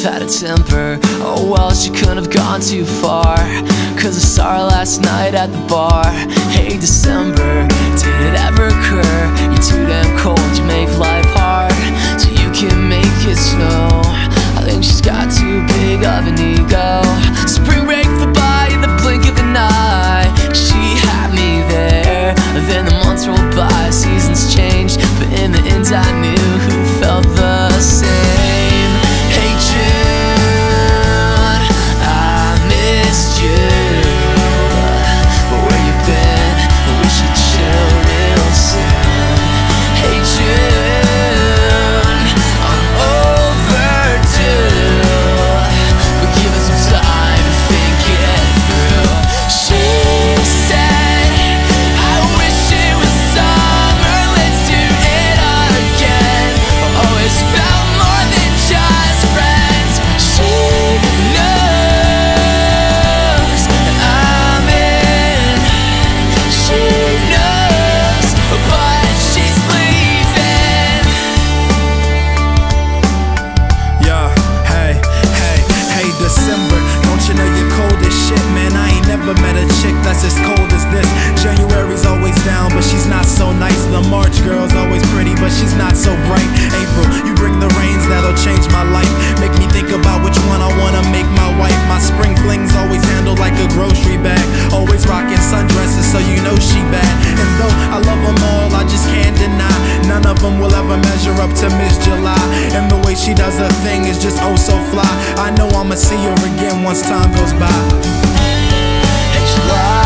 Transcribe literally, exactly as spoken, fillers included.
had a temper. Oh well, she couldn't have gone too far, cause I saw her last night at the bar. Hey December, did it ever occur? You're too damn cold, you make life hard, so you can make it snow. I think she's got too big of an ego. Spring break flew by in the blink of an eye. She had me there, then the months rolled by, seasons changed, but in the end I knew who felt the same. Hey June, I missed you, but where you been? We should chill real soon. Hey June, I'm overdue, but give us some time to think it through. She said, I wish it was summer, let's do it again. I always felt more than just friends. She knows that I'm in, she knows, but she's leaving. Yeah, hey, hey, hey December, don't you know you're cold as shit, man? I ain't never met a chick that's as cold as this. January's always down, but she's not so nice. The March girl's always pretty, but she's not so bright. April, you bring the rains that'll change my life, make me think about which one I wanna make my wife. My spring fling's always handled like a grocery bag, always rocking sundresses, so you know she bad. And though I love them all, I just can't deny, none of them will ever measure up to Miss July. And the way she does her thing is just oh so fly. I know I'ma see her again once time goes by. Hey July,